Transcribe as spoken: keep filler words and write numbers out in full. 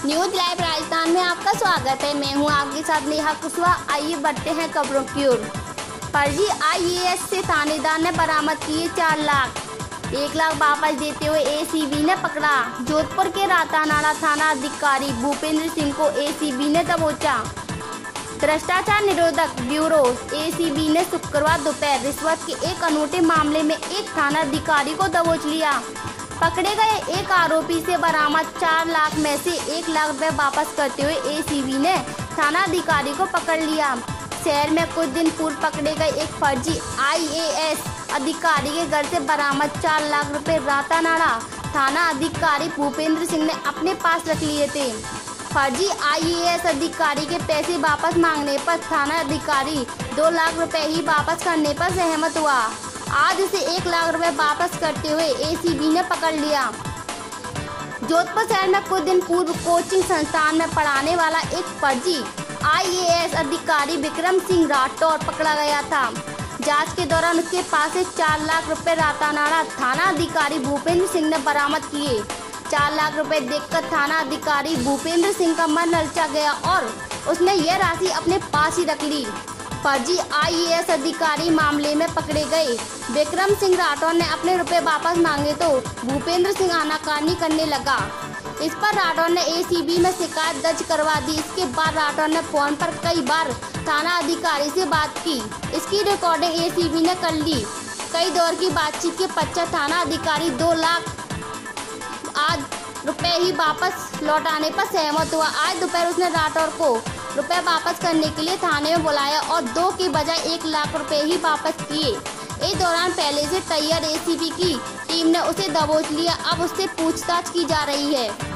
News live Rajasthan में आपका स्वागत है। मैं हूं आपके साथ नेहा कुशवाहा। आइए बढ़ते हैं खबरों की ओर। फर्जी आई ए एस से थानेदार ने बरामद किए चार लाख एक लाख वापस देते हुए ए सी बी ने पकड़ा। जोधपुर के रातानाड़ा थाना अधिकारी भूपेंद्र सिंह को ए सी बी ने दबोचा। भ्रष्टाचार निरोधक ब्यूरो ए सी बी ने शुक्रवार दोपहर रिश्वत के एक अनूठे मामले में एक थाना अधिकारी को दबोच लिया। पकड़े गए एक आरोपी से बरामद चार लाख में से एक लाख रुपए वापस करते हुए ए सी बी ने थाना अधिकारी को पकड़ लिया। शहर में कुछ दिन पूर्व पकड़े गए एक फर्जी आई ए एस अधिकारी के घर से बरामद चार लाख रुपए रातानाड़ा थाना अधिकारी भूपेंद्र सिंह ने अपने पास रख लिए थे। फर्जी आई ए एस अधिकारी के पैसे वापस मांगने पर थाना अधिकारी दो लाख रुपए ही वापस करने पर सहमत हुआ। आज उसे एक लाख रुपए वापस करते हुए ए सी बी ने पकड़ लिया। जोधपुर शहर में कुछ दिन पूर्व कोचिंग संस्थान में पढ़ाने वाला एक फर्जी आई ए एस अधिकारी विक्रम सिंह राठौर पकड़ा गया था। जांच के दौरान उसके पास से चार लाख रुपए रातानाड़ा थाना अधिकारी भूपेंद्र सिंह ने बरामद किए। चार लाख रुपए देखकर थाना अधिकारी भूपेंद्र सिंह का मन ललचा गया और उसने यह राशि अपने पास ही रख ली। फर्जी आई ए एस अधिकारी मामले में पकड़े गए विक्रम सिंह राठौर ने अपने रुपए वापस मांगे तो भूपेंद्र सिंह आनाकानी करने लगा। इस पर राठौर ने ए सी बी में शिकायत दर्ज करवा दी। इसके बाद राठौर ने फोन पर कई बार थाना अधिकारी से बात की। इसकी रिकॉर्डिंग ए सी बी ने कर ली। कई दौर की बातचीत के पश्चात थाना अधिकारी दो लाख आज रुपए ही वापस लौटाने पर सहमत हुआ। आज दोपहर उसने राठौर को रुपए वापस करने के लिए थाने में बुलाया और दो की बजाय एक लाख रुपए ही वापस किए। इस दौरान पहले से तैयार ए सी बी की टीम ने उसे दबोच लिया। अब उससे पूछताछ की जा रही है।